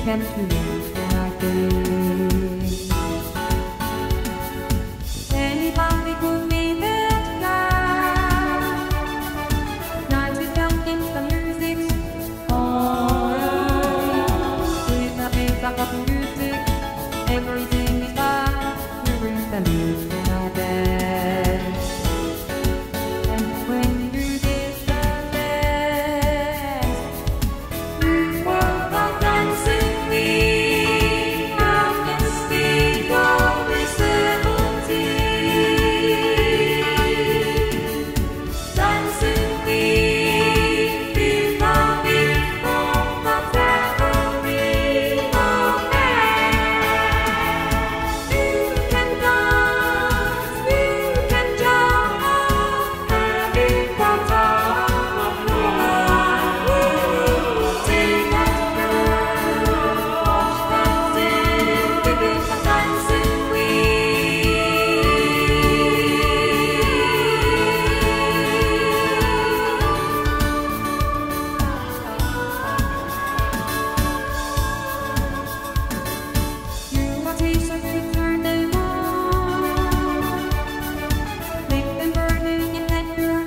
can't lose like this. Anybody could be that guy. Nights we don't get the music's alright. With the beat of the music, everything is fine. We bring the music like that. And when you did the dance, you were the dancing queen. How can we go with 17? Dancing queen, be loving from the family of man. You can dance, you can jump, having the time of your life. Sing that girl, watch dancing, living the dancing queen. You are teachers to turn them on, make them burning in anger.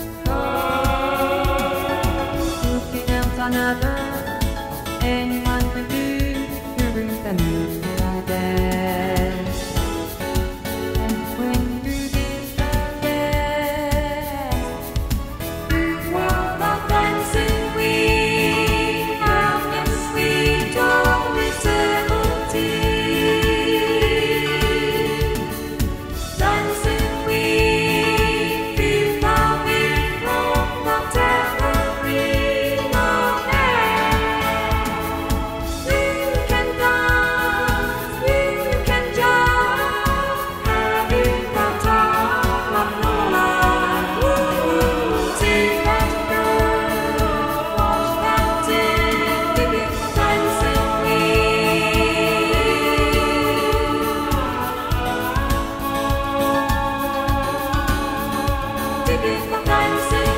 Looking out another, anyone could do. You bring the music like that. And when you did the dance, you were the dancing queen. How can we go with 17? Dancing queen, be loving from the territory of man. You can dance, you can jump, having the time of your life. Sing that girl, watch dancing, living the dancing queen. Living the dancing